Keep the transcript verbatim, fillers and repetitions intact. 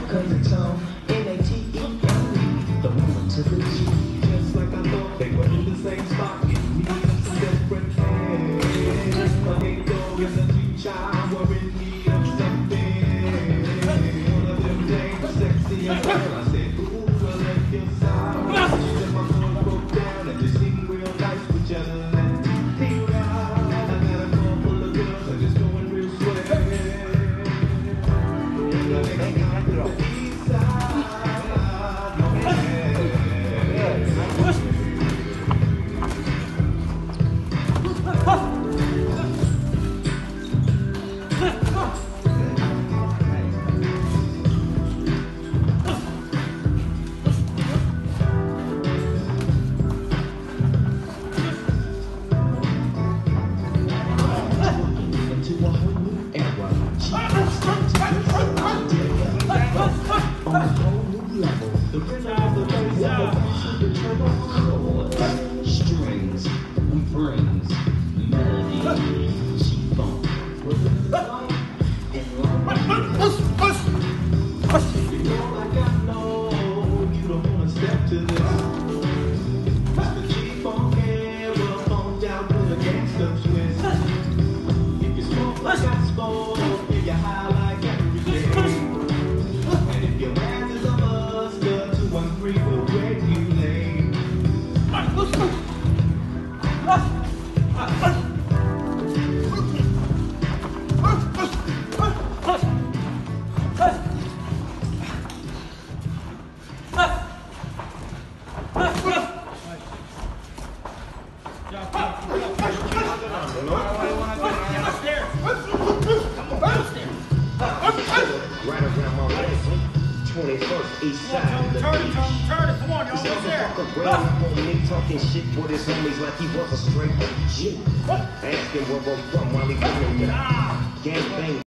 cause it's on N A T E L E, the woman to the G. Just like I thought they were in the same spot, getting me in some different hands. But they go in the future, we're in need of something. One of them days, sexy as hell, I said, ooh, well, let your side. She said my phone broke down and just seemed real nice with just let me ride. I got a car full of girls, I'm just going real swell. Strings, we brings melody, she funk with the light and light. You know like I know you don't wanna step to this. Mister G-Funk era funked out with a gangsta twist. If you smoke like I smoke, if you high like every day, and if your ass is a buster, two one three will regulate. Right around my waist, twenty-first East Side of the Turn it, beach. turn it, turn it, come on, y'all, what's there? Motherfucker ran up on me talking shit with his homies like he was a straight G. Asking where I'm from while he coming with gang bang.